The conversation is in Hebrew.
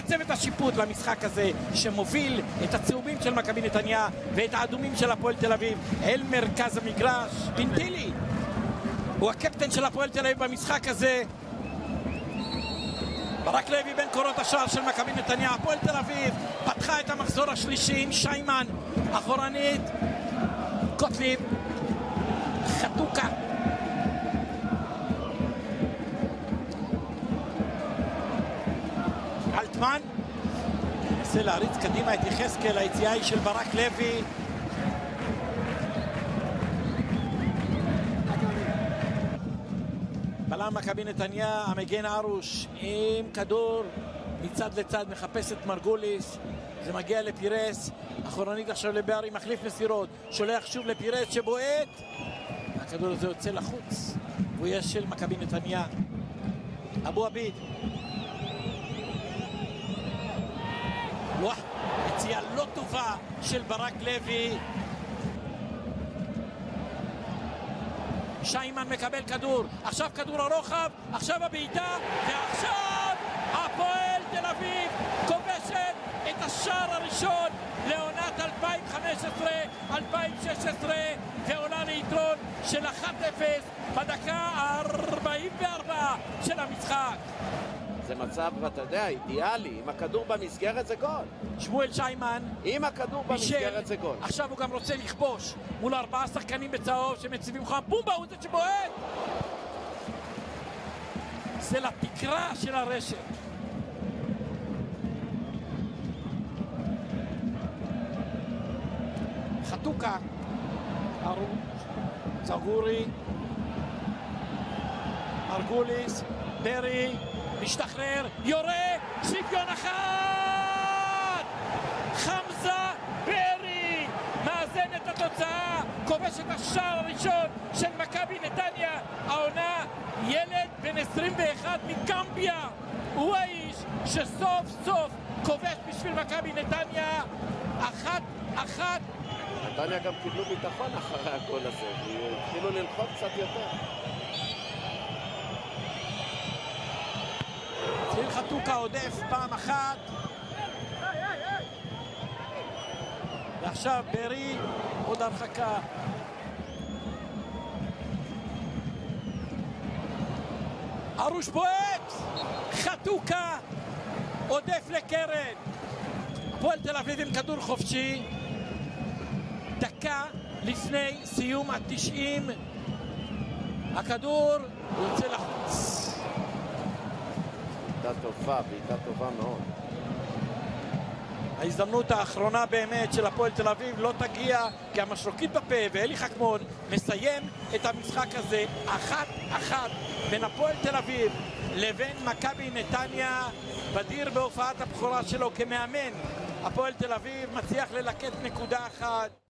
צוות השיפוט למשחק הזה שמוביל את הצהובים של מכבי נתניה ואת האדומים של הפועל תל אביב אל מרכז המגרש. פינטילי הוא הקפטן של הפועל תל אביב במשחק הזה. ברק לוי בין קורות השער של מכבי נתניה. הפועל תל אביב פתחה את המחזור השלישי עם שיימן אחורנית, קוטליב, חתוקה, אלטמן נסה להריץ קדימה את יחזקאל. היציאה היא של ברק לוי. בלם מכבי נתניה המגן ארוש עם כדור מצד לצד, מחפש את מרגוליס, זה מגיע לפירס, אחורנית עכשיו לבארי, מחליף מסירות, שולח שוב לפירס שבועט, הכדור הזה יוצא לחוץ והוא יהיה של מכבי נתניה. אבו עביד, יציאה לא טובה של ברק לוי. שיימן מקבל כדור, עכשיו כדור הרוחב, עכשיו הבעיטה, ועכשיו הפועל תל אביב כובשת את השער הראשון לעונת 2015-2016 ועולה ליתרון של 1-0 בדקה ה-44 של המשחק. זה מצב, אתה יודע, אידיאלי. אם הכדור במסגרת זה גול. שמואל שיימן, אם הכדור במסגרת זה גול. עכשיו הוא גם רוצה לכבוש מול 4 שחקנים בצהוב שמציבים חם. בומבה הוא זה שבועט, זה לתקרה של הרשת. חתוקה, זגורי, מרגוליס, ברי משתחרר, יורה, שוויון אחד! חמזה ברי מאזן את התוצאה, כובש את השער הראשון של מכבי נתניה. העונה, ילד בן 21 מקמביה, הוא האיש שסוף סוף כובש בשביל מכבי נתניה. 1-1. נתניה גם קיבלו ביטחון אחרי הגול הזה, התחילו ללחוץ קצת יותר. ציל חתוקה עודף פעם אחת, ועכשיו ברי עוד הרחקה. ארוש בועט, חתוקה עודף לקרן. הפועל תל אביב עם כדור חופשי, דקה לפני סיום ה-90, הכדור יוצא לחוץ. בעיטה טובה מאוד. ההזדמנות האחרונה באמת של הפועל תל אביב לא תגיע, כי המשרוקית בפה ואלי חכמון מסיים את המשחק הזה 1-1 בין הפועל תל אביב לבין מכבי נתניה. בדיר בהופעת הבכורה שלו כמאמן הפועל תל אביב מצליח ללקט נקודה אחת.